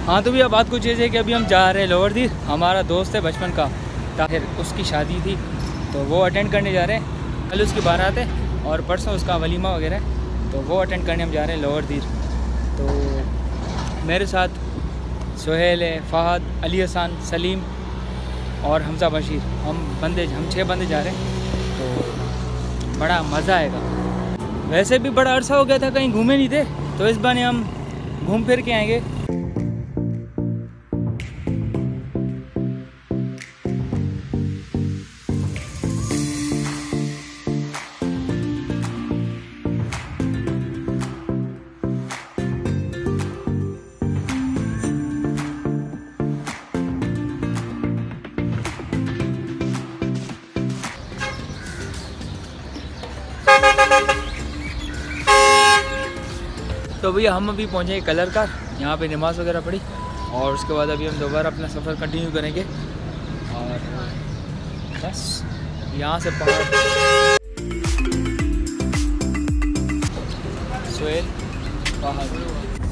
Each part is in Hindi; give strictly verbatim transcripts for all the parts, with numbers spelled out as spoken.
हाँ तो भैया बात कुछ ऐसे है कि अभी हम जा रहे हैं लोअर दीर। हमारा दोस्त है बचपन का ताहिर, उसकी शादी थी तो वो अटेंड करने जा रहे हैं। कल उसकी बारात है और परसों उसका वलीमा वगैरह है, तो वो अटेंड करने हम जा रहे हैं लोअर दीर। तो मेरे साथ सुहेल है, फ़हद, अली हसन, सलीम और हमजा बशीर, हम बंदे हम छः बंदे जा रहे हैं। तो बड़ा मज़ा आएगा। वैसे भी बड़ा अरसा हो गया था कहीं घूमे नहीं थे, तो इस बार हम घूम फिर के आएंगे। तो भैया हम अभी पहुँचे कलर कार, यहाँ पे नमाज़ वगैरह पढ़ी और उसके बाद अभी हम दोबारा अपना सफ़र कंटिन्यू करेंगे। और बस यहाँ से पहाड़ सुहेल पहाड़।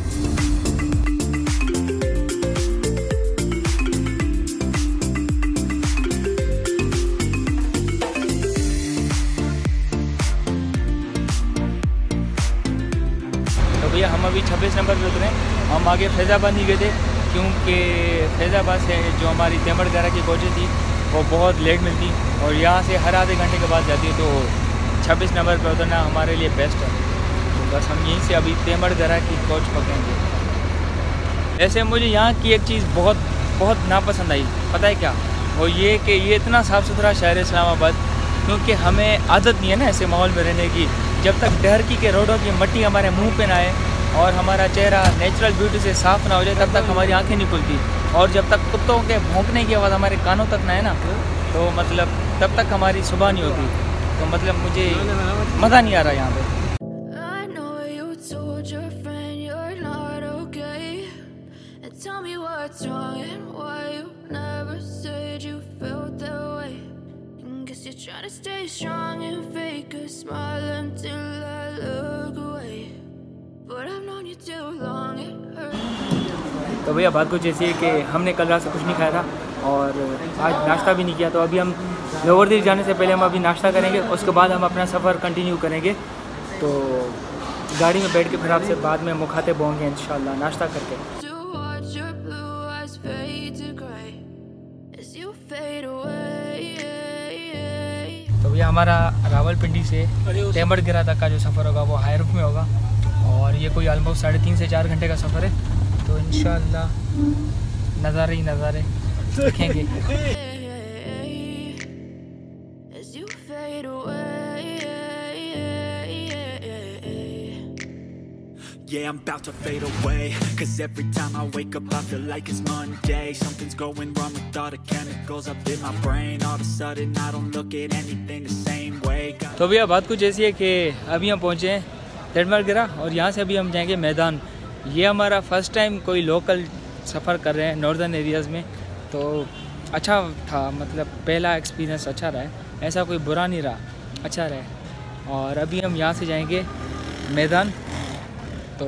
भैया हम अभी छब्बीस नंबर पे उतरे। हम आगे फैज़ाबाद नहीं गए थे क्योंकि फैज़ाबाद से जो हमारी तेमड़गरा की कोचें थी वो बहुत लेट मिलती और यहाँ से हर आधे घंटे के बाद जाती है, तो छब्बीस नंबर पर उतरना हमारे लिए बेस्ट है। तो बस हम यहीं से अभी तेमड़गरा की कोच पकड़ेंगे। ऐसे मुझे यहाँ की एक चीज़ बहुत बहुत नापसंद आई, पता है क्या? वो ये कि ये इतना साफ़ सुथरा शहर है इस्लामाबाद, क्योंकि हमें आदत नहीं है ना ऐसे माहौल में रहने की। जब तक डहरकी के रोडों की मट्टी हमारे मुंह पे ना आए और हमारा चेहरा नेचुरल ब्यूटी से साफ़ ना हो जाए, तब तक हमारी आंखें नहीं खुलती। और जब तक कुत्तों के भौंकने की आवाज़ हमारे कानों तक ना है ना, तो मतलब तब तक हमारी सुबह नहीं होती। तो मतलब मुझे मज़ा नहीं आ रहा यहाँ पे। Trying to stay strong and fake a smile until I look away, but I've known you too long, it hurts. तो भैया बात कुछ ऐसी है कि हमने कल रात से कुछ नहीं खाया था और आज नाश्ता भी नहीं किया, तो अभी हम लोअर दीर जाने से पहले हम अभी नाश्ता करेंगे, उसके बाद हम अपना सफ़र कंटिन्यू करेंगे। तो गाड़ी में बैठ के फिर आपसे बाद में मुखातिब होंगे इंशाल्लाह नाश्ता करके। तो भैया हमारा रावलपिंडी से तेमड़गरा तक का जो सफ़र होगा वो हाई रुफ में होगा और ये कोई ऑलमोस्ट साढ़े तीन से चार घंटे का सफ़र है। तो इंशाल्लाह नज़ारे ही नज़ारे देखेंगे। Yeah, I'm about to fade away, cause every time I wake up I feel like it's Monday. Something's going wrong with all the chemicals up in my brain. All of a sudden I don't look at anything the same way. तो भैया बात कुछ ऐसी है कि अभी हम पहुँचे हैं तेमड़गरा और यहाँ से अभी हम जाएंगे मैदान। ये हमारा फ़र्स्ट टाइम कोई लोकल सफ़र कर रहे हैं नॉर्दर्न एरियाज़ में, तो अच्छा था, मतलब पहला एक्सपीरियंस अच्छा रहा है, ऐसा कोई बुरा नहीं रहा, अच्छा रहा है। और अभी हम यहाँ से जाएंगे मैदान। तो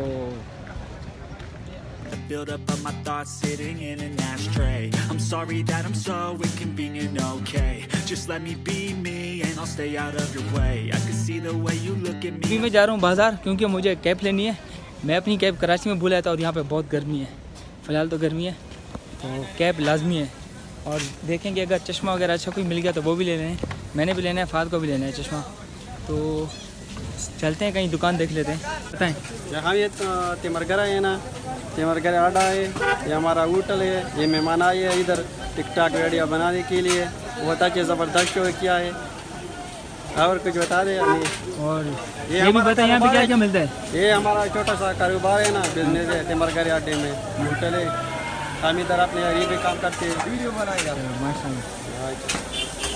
build up of my thoughts sitting in an ashtray. I'm sorry that I'm so inconvenient, okay? Just let me be me and I'll stay out of your way. I can see the way you look at me. अभी मैं जा रहा हूँ बाज़ार क्योंकि मुझे कैब लेनी है। मैं अपनी कैब कराची में भूल आया था और यहाँ पे बहुत गर्मी है, फ़िलहाल तो गर्मी है, तो कैब लाजमी है। और देखेंगे अगर चश्मा वगैरह अच्छा कोई मिल गया तो वो भी ले लेना है, मैंने भी लेना है, फ़ाद को भी लेना है चश्मा। तो चलते हैं कहीं दुकान देख लेते हैं। बताएं यहाँ ये तेमड़गरा है ना, तेमड़गरा अड्डा है, ये हमारा होटल है, ये मेहमान आए हैं इधर टिकटॉक वीडियो बनाने के लिए, बहुत अच्छे ज़बरदस्त शो किया है। और कुछ बता दें अभी। और ये, ये भी बताएं यहाँ पे क्या क्या मिलता है? ये हमारा छोटा सा कारोबार है ना, बिजनेस है तेमड़गरा अड्डे में, होटल है। हम इधर अपने ये भी काम करते हैं, वीडियो बनाएगा माशाल्लाह।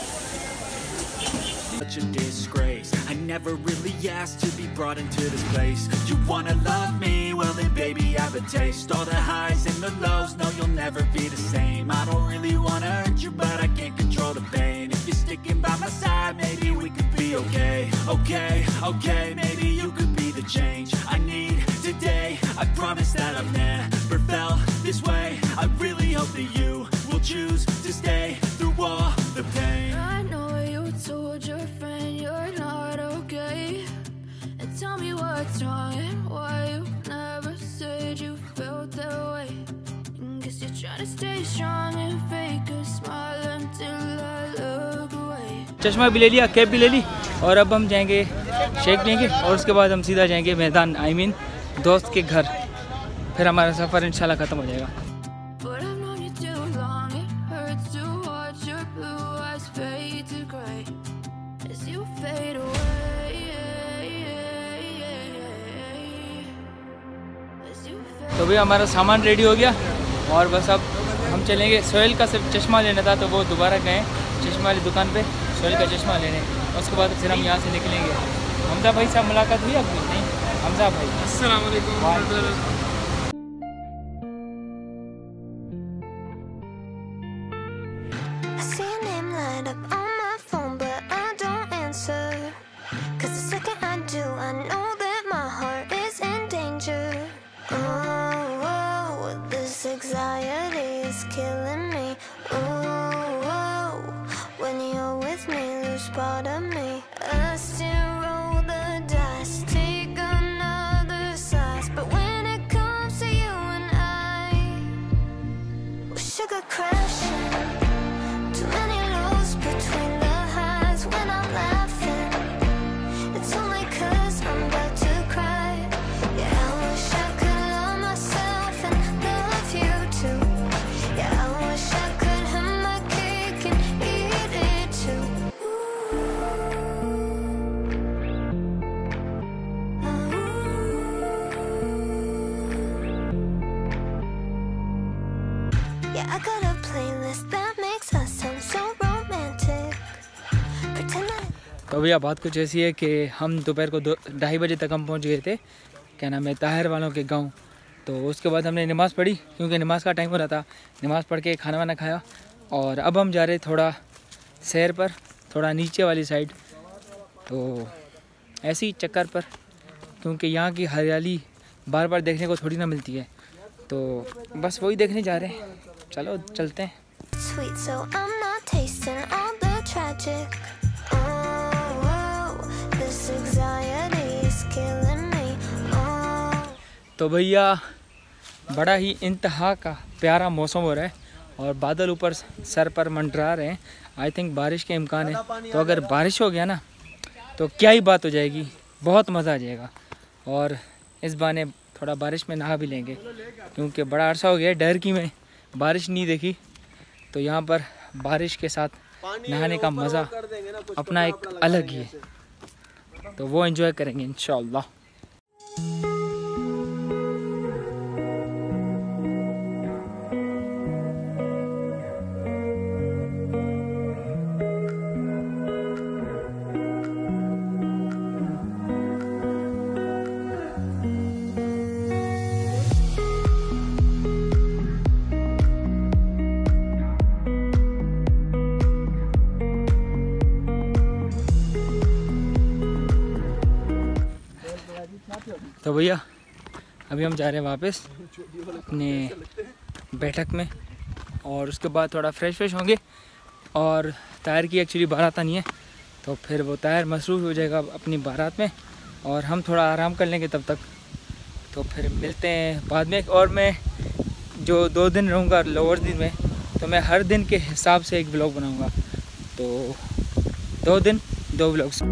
Such a disgrace. I never really asked to be brought into this place. You wanna love me? Well then baby I have a taste. All the highs and the lows, no you'll never be the same. I don't really wanna hurt you but I can't control the pain. If you're sticking by my side maybe we could be okay. Okay, okay, maybe you could be the change I need today. I promise that I've never felt this way. stay through all the pain. I know you told your friend you're not okay, and tell me what's wrong and why you never said you felt that way. Guess you're trying to stay strong and fake a smile until I look away. चश्मा भी ले लिया, कैप भी ले ली, और अब हम जाएंगे शेक लेंगे और उसके बाद हम सीधा जाएंगे मैदान, आई मीन दोस्त के घर। फिर हमारा सफ़र इंशाल्लाह ख़त्म हो जाएगा। But I've known you too long, it hurts to watch your blue eyes fade to grey as you fade away, as you fade. तो भैया हमारा सामान रेडी हो गया और बस अब हम चलेंगे। सोहेल का सिर्फ चश्मा लेना था तो वो दोबारा गए चश्मा वाली दुकान पे सोहेल का चश्मा लेने, उसके बाद फिर हम यहाँ से निकलेंगे। हमजा भाई साहब मुलाकात हुई आपकी? नहीं, हमजा भाई। अस्सलाम वालेकुम। I see your name light up on my phone, but I don't answer. 'Cause the second I do, I know that my heart is in danger. Oh, oh, this anxiety is killing me. Oh, oh, when you're with me, lose part of me. I still roll the dice, take another slice, but when it comes to you and I, we sugar crashing. Too many lows between the highs when I'm laughing. It's only 'cause I'm about to cry. Yeah, I wish I could love myself and love you too. Yeah, I wish I could have my cake and eat it too. Yeah, I got a playlist that makes us sound so romantic. Pretend I तो भैया बात कुछ ऐसी है कि हम दोपहर को दो ढाई बजे तक हम पहुंच गए थे, क्या नाम है, ताहिर वालों के गांव। तो उसके बाद हमने नमाज़ पढ़ी क्योंकि नमाज़ का टाइम हो रहा था। नमाज़ पढ़ के खाना वाना खाया और अब हम जा रहे थोड़ा सैर पर, थोड़ा नीचे वाली साइड। तो ऐसे ही चक्कर पर, क्योंकि यहाँ की हरियाली बार बार देखने को थोड़ी ना मिलती है, तो बस वही देखने जा रहे हैं। चलो चलते हैं। sweet, so I'm not tasting all the tragic. Oh, oh, this anxiety is killing me. Oh. तो भैया बड़ा ही इंतहा का प्यारा मौसम हो रहा है और बादल ऊपर सर पर मंडरा रहे हैं। आई थिंक बारिश के इम्कान है, तो अगर बारिश हो गया ना तो क्या ही बात हो जाएगी, बहुत मज़ा आ जाएगा। और इस बहाने थोड़ा बारिश में नहा भी लेंगे, क्योंकि बड़ा अरसा हो गया डर की में बारिश नहीं देखी। तो यहाँ पर बारिश के साथ नहाने का मज़ा अपना एक अलग ही है, तो वो एंजॉय करेंगे इंशाल्लाह। तो भैया अभी हम जा रहे हैं वापस अपने बैठक में, और उसके बाद थोड़ा फ्रेश फ्रेश होंगे। और तायर की एक्चुअली बारात आनी है, तो फिर वो तायर मसरूफ़ हो जाएगा अपनी बारात में और हम थोड़ा आराम कर लेंगे तब तक। तो फिर मिलते हैं बाद में। और मैं जो दो दिन रहूँगा लोअर दिन में, तो मैं हर दिन के हिसाब से एक व्लॉग बनाऊँगा। तो दो दिन दो व्लॉग्स।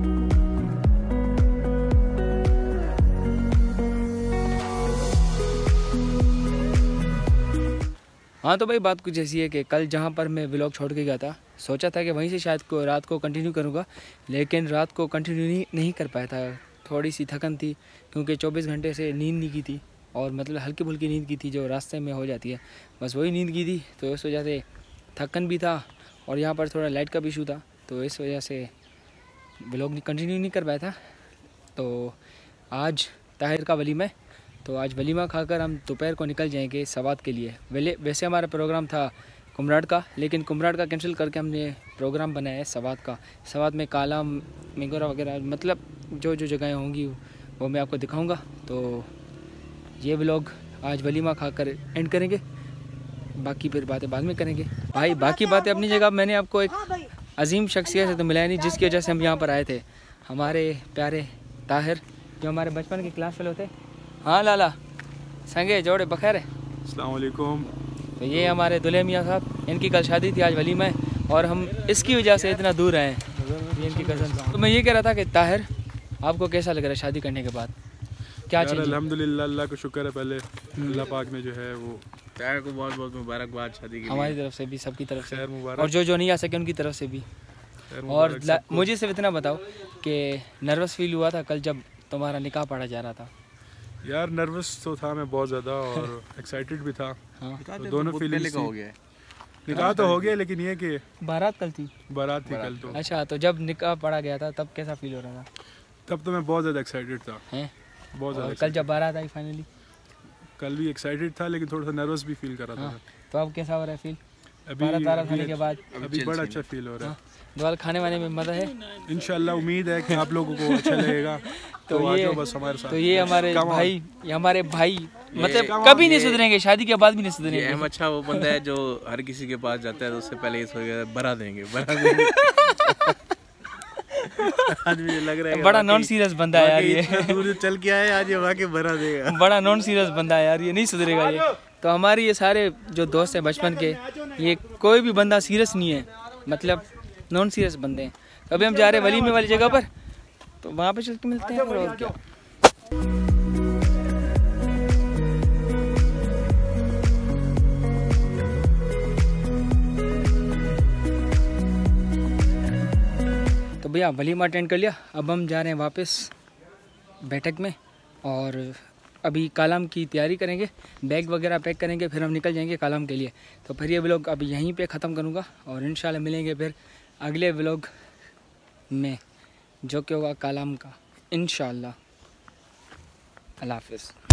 हाँ तो भाई बात कुछ ऐसी है कि कल जहाँ पर मैं व्लॉग छोड़ के गया था, सोचा था कि वहीं से शायद को रात को कंटिन्यू करूँगा, लेकिन रात को कंटिन्यू नहीं नहीं कर पाया था। थोड़ी सी थकन थी, क्योंकि चौबीस घंटे से नींद नहीं की थी, और मतलब हल्की फुल्की नींद की थी जो रास्ते में हो जाती है, बस वही नींद की थी। तो इस वजह से थकन भी था, और यहाँ पर थोड़ा लाइट का भी इशू था, तो इस वजह से व्लॉग कंटिन्यू नहीं कर पाया था। तो आज ताहिर का वलीमा, तो आज वलीमा खाकर हम दोपहर को निकल जाएंगे सवात के लिए। वेले वैसे हमारा प्रोग्राम था कुमराड का, लेकिन कुमराड का कैंसिल करके हमने प्रोग्राम बनाया है सवात का। सवात में काला मिंगोरा वगैरह, मतलब जो जो जगहें होंगी वो मैं आपको दिखाऊंगा। तो ये व्लॉग आज वलीमा खाकर एंड करेंगे। बाकी फिर बातें बाद में करेंगे। भाई बाकी बातें अपनी जगह। मैंने आपको एक अजीम शख्सियत से तो मिलाया नहीं, जिसकी वजह से हम यहाँ पर आए थे। हमारे प्यारे ताहिर जो हमारे बचपन के क्लास फेलो थे। हाँ लाला संगे जोड़े बखैर है। अस्सलाम वालेकुम। तो ये हमारे दुल्हे मियाँ साहब, इनकी कल शादी थी, आज वलीमा है और हम इसकी वजह से इतना दूर आए हैं। ये इनकी कज़न। तो मैं ये कह रहा था कि ताहिर आपको कैसा लग रहा है शादी करने के बाद, क्या चाहिए? अल्हम्दुलिल्लाह, अल्लाह का शुक्र है। पहले अल्लाह पाक ने जो है वो ताहिर को बहुत बहुत मुबारकबाद शादी की। हमारी तरफ से भी, सबकी तरफ से, खैर मुबारक। और जो जो नहीं आ सके उनकी तरफ से भी। और मुझे सिर्फ इतना बताओ कि नर्वस फील हुआ था कल जब तुम्हारा निकाह पढ़ा जा रहा था? यार नर्वस तो था मैं बहुत ज़्यादा और एक्साइटेड भी था। हाँ। तो दोनों फीलिंग्स हो गया है। निकाह तो हो गया, लेकिन ये कि बारात कल थी। बारात थी कल तो। अच्छा, तो जब निकाह पढ़ा गया था तब कैसा फील हो रहा था? तब तो मैं बहुत ज़्यादा एक्साइटेड था। हैं? बहुत ज़्यादा। कल जब बारात आई फाइनली? कल भी एक्साइटेड था, लेकिन थोड़ा सा नर्वस भी फील कर रहा था। हाँ। तो अब कैसा हो रहा है फील? अभी बारात वारात होने के बाद अभी बड़ा अच्छा फील हो रहा है। दुआल खाने वाने में मज़ा है इंशाल्लाह। उम्मीद है कि आप लोगों को अच्छा लगेगा। तो, तो ये आ जाओ बस हमारे साथ। तो ये हमारे भाई, ये हमारे भाई मतलब कभी नहीं सुधरेंगे, शादी के बाद भी नहीं सुधरेंगे। अहमद अच्छा वो बंदा है जो हर किसी के पास जाता है तो उससे पहले ये सोचेगा बरा देंगे, बरा देंगे। आज मुझे लग रहा है बड़ा नॉन सीरियस बंदा है यार ये। इतना दूर से चल के आए, आज ये वाकई बरा देगा। बड़ा नॉन सीरियस बंदा है यार, ये नहीं सुधरेगा ये। तो हमारे ये सारे जो दोस्त हैं बचपन के, ये कोई भी बंदा सीरियस नहीं है, मतलब नॉन सीरियस बंदे हैं। अभी हम जा रहे हैं वलीमे वाली जगह पर, तो वहाँ पे चल के मिलते हैं और क्या। तो भैया वलीमा अटेंड कर लिया, अब हम जा रहे हैं वापस बैठक में और अभी कालम की तैयारी करेंगे, बैग वगैरह पैक करेंगे, फिर हम निकल जाएंगे कालम के लिए। तो फिर ये व्लॉग अभी यहीं पे ख़त्म करूँगा और इंशाल्लाह मिलेंगे फिर अगले व्लॉग में जो कि होगा कालम का, इंशाल्लाह। अल्लाह हाफ़िज़।